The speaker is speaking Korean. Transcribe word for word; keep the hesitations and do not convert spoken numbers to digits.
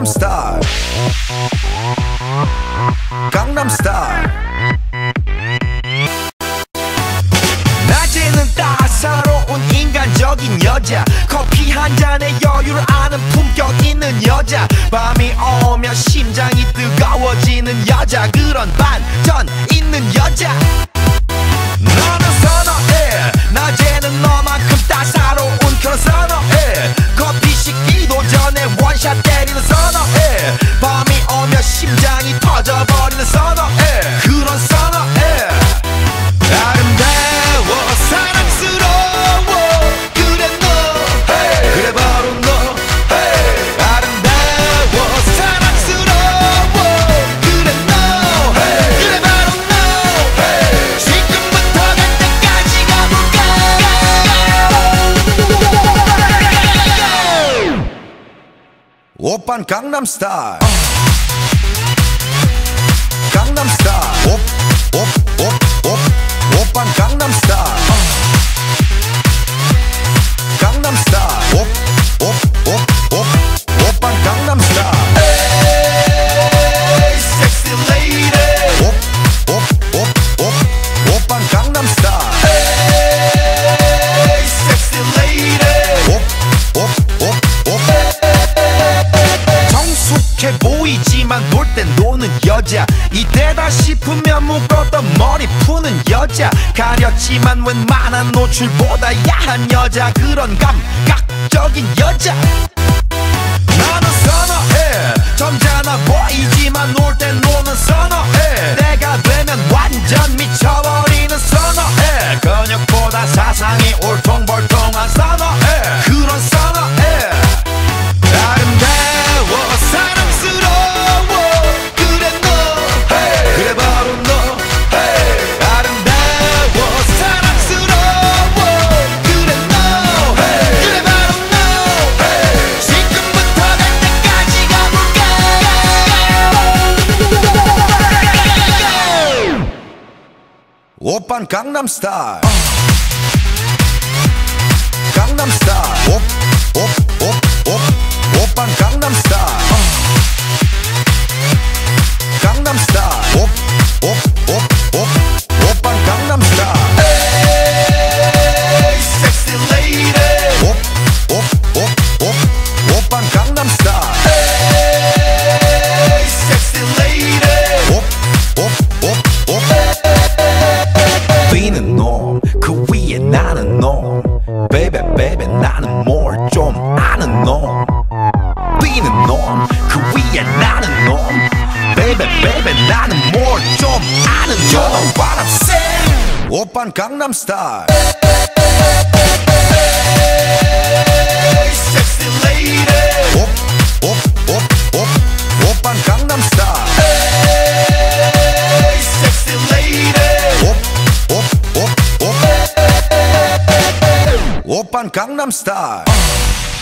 Gangnam Style. Gangnam Style. 낮에는 따사로운 인간적인 여자, 커피 한 잔에 여유를 아는 품격 있는 여자, 밤이 오면 심장이 뜨거워지는 여자, 그런 반전 있는 여자. 너는 선호해, 낮에는 너만큼 따사로운 그런 선호해, 커피 식기도 전에 원샷 때리는 선호해, 밤이 오면 심장이 터져버리는 선호해, 그런 선호해. 아름다워 사랑스러워 그래 너 hey. 그래 바로 너 hey. 아름다워 사랑스러워 그래 너 hey. 그래 바로 너 hey. 지금부터 갈 때까지 가볼까. 오빤 강남 스타일. 강남 스타일. 옵옵옵옵 오빤 강남 스타일. 강남 스타일. 옵옵옵옵 오빤 강남 스타일. 에이 섹시 레이디. 옵옵옵옵 오빤 강남 스타일. 에이 섹시 레이디. 옵옵옵옵 정숙해 보이지만 놀 땐 노는 여자, 이때다 싶으면 묶었던 머리 푸는 여자, 가렸지만 웬만한 노출보다 야한 여자, 그런 감각적인 여자. 나는 선호해, 점잖아 보이지만 놀 땐 노는 선호해, 내가 되면 완전 미쳐버리는 선호해, 근육보다 사상이 울퉁불퉁한 선호해, 그런 선호해. 아름다워 사랑스러워 그래 너 hey. 그래 바로 너 hey. 아름다워 사랑스러워 그래 너 hey. 그래 바로 너 hey. 지금부터 갈 때까지 가볼까. 오빤 강남 스타일. 강남 스타일. 옵옵옵옵 오빤 강남 스타일. 강남 스타일. 옵옵옵옵 오빤 강남 스타일. 에이 섹시 레이디. 옵옵옵옵 오빤 강남 스타일. 에이 섹시 레이디. 옵옵옵옵 뛰는 놈 그 위에 나는 놈 베이베 베이베 나는 뭘 좀 아는 놈, 뛰는 놈 그 위에 나는 놈 베이베 베이베 나는 뭘 좀 아는 놈. You know what I'm saying. 오빤 강남 스타일. 섹시 레이디. 옵옵옵옵 오빤 강남 스타일. 섹시 레이디. 옵옵옵옵 오빤 강남 스타일.